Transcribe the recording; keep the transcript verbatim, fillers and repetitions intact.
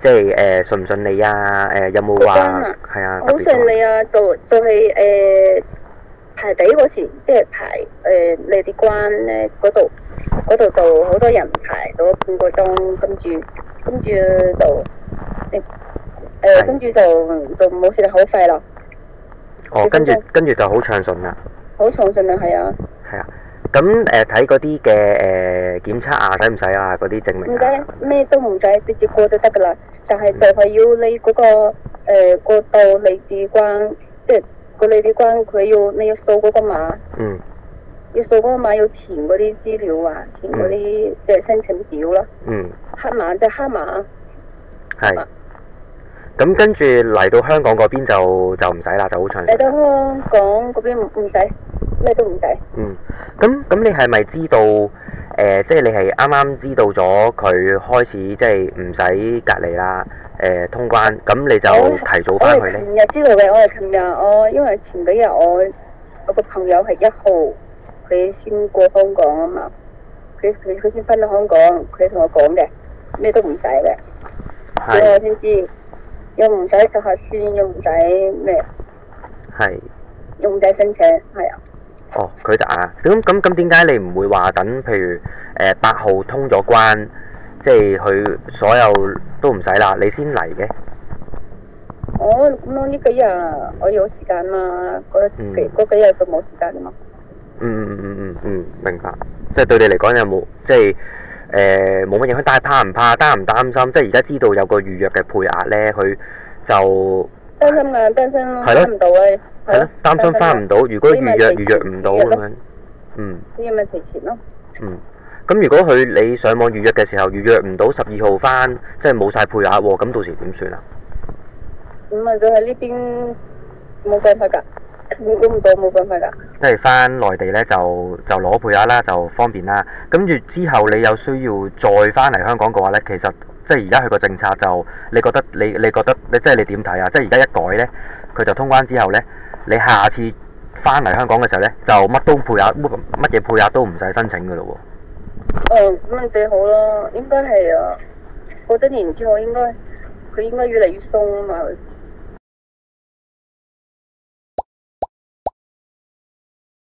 即係誒順唔順利啊？誒有冇話係啊？ 好順利啊！就就係誒排隊嗰時，即係排誒你啲關咧嗰度，嗰度就好多人排咗半個鐘，跟住跟住就誒誒跟住就就冇事，好快啦。 哦，跟住跟住就好暢順啦。 好暢順啊，係啊。係啊。 咁誒睇嗰啲嘅誒檢測啊，使唔使啊？嗰啲證明啊？ 唔使，咩都唔使，直接過就得噶啦。但係就係要你嗰、嗰個誒、呃、過到你啲關，即係個你啲關，佢要你要掃嗰個碼。嗯。要掃嗰個碼，要填嗰啲資料啊，填嗰啲即係申請表咯。嗯。黑碼即係黑碼。係。 咁跟住嚟到香港嗰邊就就唔使啦，就好暢順。 嚟到香港嗰邊唔使，咩都唔使。 嗯，咁咁你係咪知道誒、呃？即係你係啱啱知道咗佢開始即係唔使隔離啦，誒、呃、通關，咁你就提早翻去咧？ 我係琴日知道嘅，我係琴日，我因為前幾日我我個朋友係一號，佢先過香港啊嘛，佢佢佢先翻到香港，佢同我講嘅，咩都唔使嘅，所以我先知。又唔使做核酸，又唔使咩？係。又唔使申請，係啊。 哦，佢就啊，咁咁咁點解你唔會話等？譬如誒八號通咗關，即係佢所有都唔使啦，你先嚟嘅？ 我咁我呢幾日我有時間嘛，嗰幾嗰幾日就冇時間嘛。 嗯嗯嗯嗯嗯，明白。即係對你嚟講有冇即係？誒冇乜影響，但係怕唔怕擔唔擔心？即係而家知道有個預約嘅配額咧，佢就擔心㗎，擔心翻唔到啊！ 係咯，擔心翻唔到。如果預約預約唔到咁樣，嗯， 呢啲咪提前咯。 嗯，咁如果佢你上網預約嘅時候預約唔到十二號翻，即係冇晒配額喎，咁到時點算啊？ 咁咪就係呢邊冇辦法㗎。估唔到冇辦法㗎， 即係翻內地咧就就攞配額啦，就方便啦。跟住之後你有需要再翻嚟香港嘅話咧，其實即係而家佢個政策就你覺得你你覺得你即係你點睇啊？即係而家一改咧，佢就通關之後咧，你下次翻嚟香港嘅時候咧，就乜都配額乜嘢配額都唔使申請㗎咯喎。 哦，咁咪最好咯，應該係啊，過咗年之後應該佢應該越嚟越鬆啊嘛。